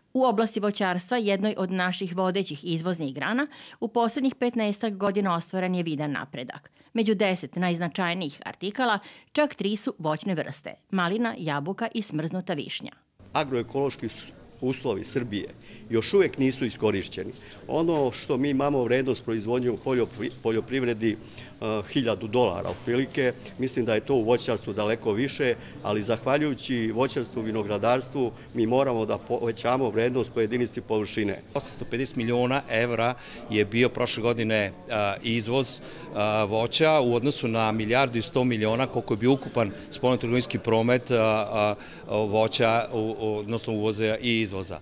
U oblasti voćarstva, jednoj od naših vodećih izvoznih grana, u poslednjih 15 godina ostvaren je vidan napredak. Među 10 najznačajnijih artikala, čak 3 su voćne vrste – malina, jabuka i smrznuta višnja. Agroekološki uslovi Srbije još uvek nisu iskorišćeni. Ono što mi imamo vrednost proizvodnje u poljoprivredi $1000 otprilike, mislim da je to u voćarstvu daleko više, ali zahvaljujući voćarstvu i vinogradarstvu mi moramo da povećamo vrednost po jedinici površine. 850 miliona evra je bio prošle godine izvoz voća u odnosu na 1,1 milijardu koliko je bio ukupan spoljnotrgovinski promet voća, odnosno uvoza i izvoza.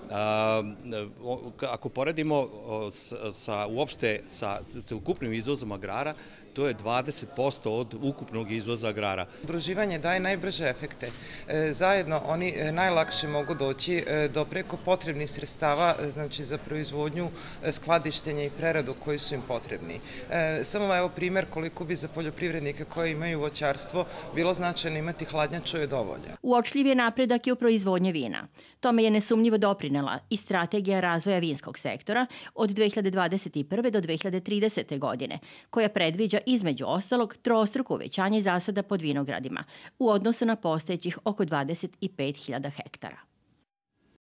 Ako poredimo uopšte sa celokupnim izvozom agrara, to je 20% od ukupnog izvoza agrara. Udruživanje daje najbrže efekte. Zajedno oni najlakše mogu doći do preko potrebnih sredstava, znači za proizvodnju, skladištenja i preradu koji su im potrebni. Samo evo primer koliko bi za poljoprivrednike koji imaju voćarstvo bilo značajno imati hladnjaču je dovoljno. Uočljiv je napredak i u proizvodnji vina. Tome je nesumnjivo doprinela i strategija razvoja vinskog sektora od 2021. do 2030. godine, koja predviđa između ostalog trostruko uvećanje zasada pod vinogradima u odnosu na postojećih oko 25.000 hektara.